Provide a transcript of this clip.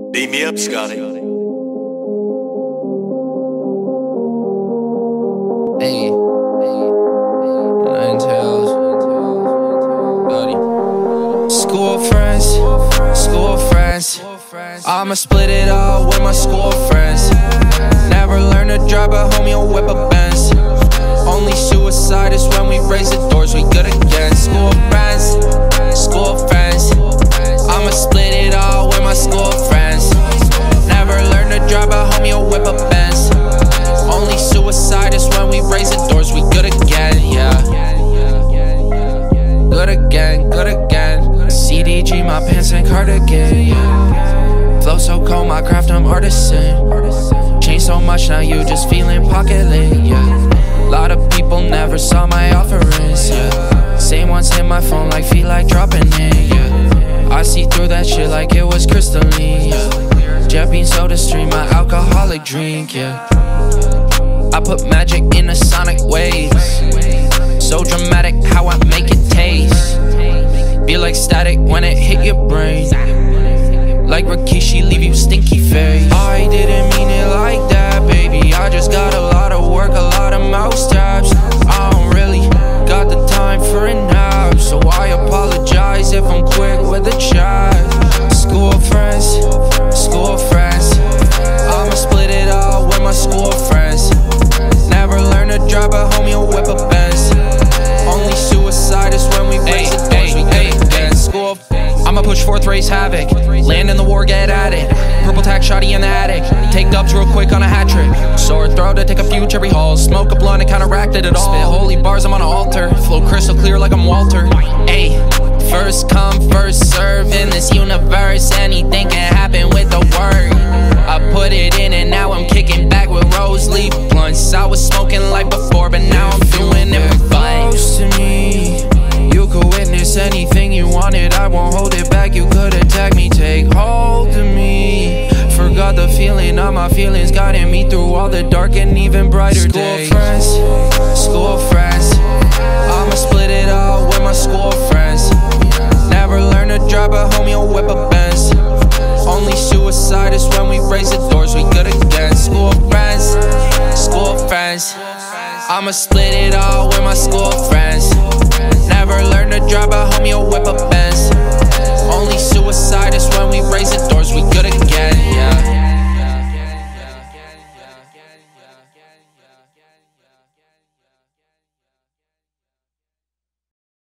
Beat me up, Scotty. Hey, 9TAILS, buddy. School friends. I'ma split it all with my school friends. Never learn to drive, but homie will whip a Benz. Only suicide is when we raise the doors, we good again. School friends. I'ma split it all with my school friends. Never learn to drive, but homie will whip a Benz. Only suicide is when we raise the doors, we good again, yeah. Good again. CDG, my pants and cardigan, yeah. Flow so cold, my craft, I'm artisan. Changed so much, now you just feeling pocket lit, yeah. Lot of people never saw my offerings, yeah. Same ones hit my phone like feel like dropping it, yeah. I see through that shit like it was crystalline, yeah. Jet bean soda stream, my alcoholic drink, yeah. I put magic in the sonic waves. So dramatic how I make it taste. Feel like static when it hit your brain. Like Rikishi, leave you stinky face. I didn't mean it like that, baby. I just got a lot of work, a lot of mouse taps. I don't really got the time for a nap, so I apologize if I'm quick with the chat. School friends. I'ma split it all with my school friends. Never learn to drive, but homie will whip a Benz. Only suicide is when we raise the doors, we get again. School. I'ma push forth, raise havoc. Land in the war, get at it. Purple tack, shotty in the attic. Take dubs real quick on a hat trick. Sore throat to take a few cherry halls. Smoke a blunt and counteracted it all. Spit holy bars, I'm on an altar. Flow crystal clear like I'm Walter. Ayy, first come, first serve in this universe. Anything can happen with the word. I put it in and now I'm kicking back with rose leaf blunts. I was smoking like before, but now I'm doing it for fun. Close to me, you could witness anything you wanted. I won't hold it back, you could attack me. Take hold of me. Forgot the feeling of my feelings, guiding me through all the dark and even brighter days. School friends. I'ma split it all with my school friends. Never learn to drive, but homie will whip a Benz. Only suicide is when we raise the doors, we good again. School friends. I'ma split it all with my school friends. Never learn to drive, but